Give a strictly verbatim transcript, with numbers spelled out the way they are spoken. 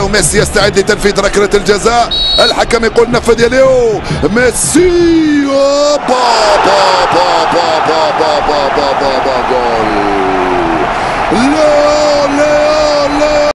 ميسي يستعد لتنفيذ ركلة الجزاء. الحكم يقول نفذ يا ليو. ميسي با با با با با با با با با جول. لا